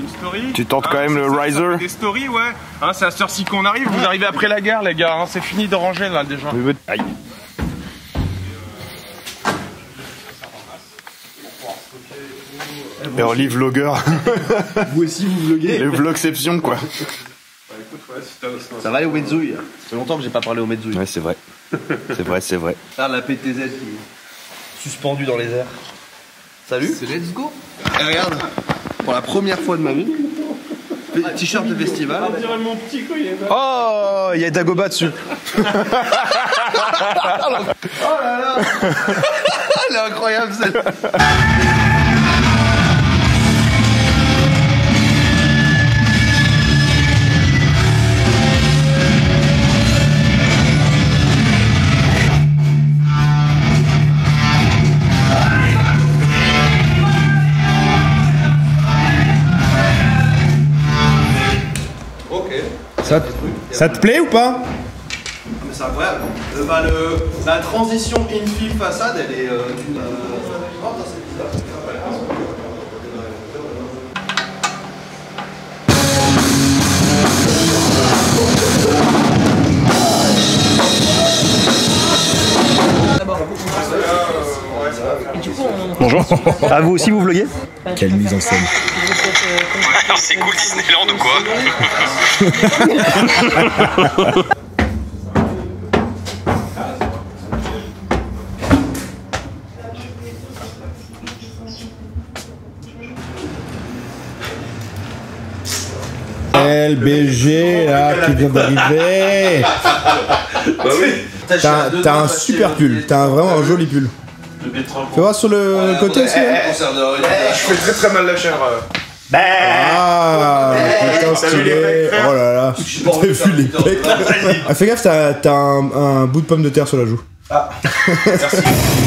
story. Tu tentes quand même le riser. Des stories, ouais. Hein, c'est à cette heure-ci qu'on arrive. Vous arrivez après la gare, les gars. Hein, c'est fini de ranger là déjà. Aïe. Et en livre vlogueur. Vous aussi vous vloguez. Le vlogception quoi. Ça va aller au Mezouille. Ça fait longtemps que j'ai pas parlé au Mezouille. Ouais c'est vrai. C'est vrai, c'est vrai. Ah la PTZ qui est suspendue dans les airs. Salut. C'est let's go. Et regarde, pour la première fois de ma vie, t-shirt de festival. Oh, il y a Dagoba dessus. Oh là là. Elle est incroyable celle-là. Ça te plaît ou pas? Mais c'est incroyable. La transition infill façade, elle est d'une. Oh, c'est bizarre. Bonjour. Ah, vous aussi vous vloguez? Quelle mise en scène. Alors c'est cool Disneyland ou quoi? LBG là qui vient d'arriver. Bah oui. T'as un super pull, t'as vraiment un joli pull. Fais voir sur le côté aussi. Hein. Je fais très très mal la chair. Ah, putain stylé. Oh là là. T'as vu les pecs. Ah, fais gaffe, t'as un bout de pomme de terre sur la joue. Ah. Merci.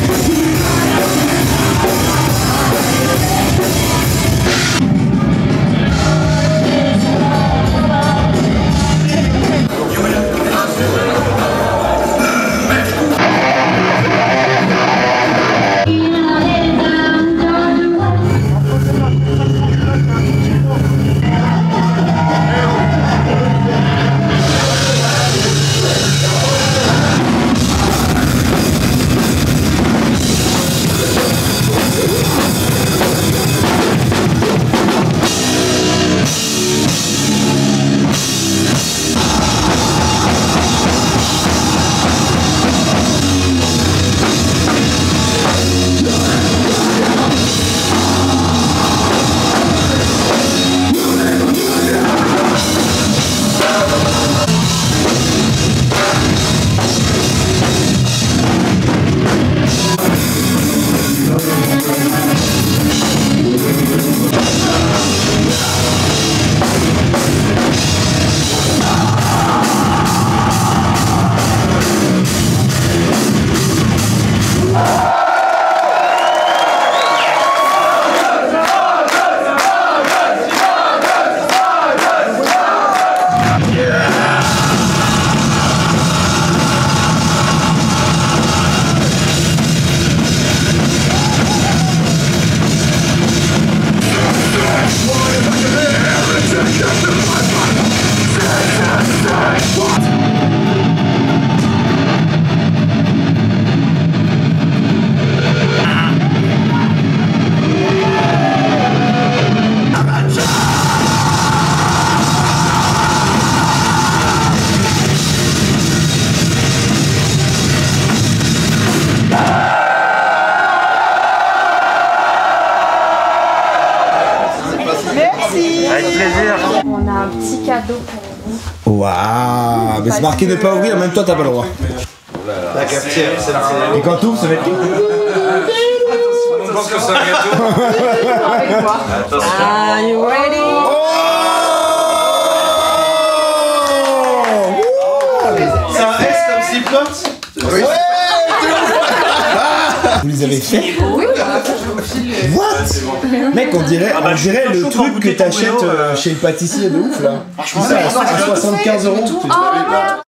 On a un petit cadeau pour vous. Waouh, mais c'est marqué ne pas ouvrir, même toi t'as pas le droit. La cafetière, c'est. Et quand t'ouvres, ça va être. Je pense que c'est un gâteau. Are you ready? C'est un S comme Slipknot. Oui. Vous les avez fait? Oui. What? Mec, on dirait le truc que t'achètes chez le pâtissier de ouf là. Je trouve ça à 75 €.